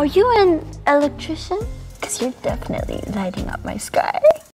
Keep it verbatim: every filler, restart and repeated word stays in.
Are you an electrician? Because you're definitely lighting up my sky.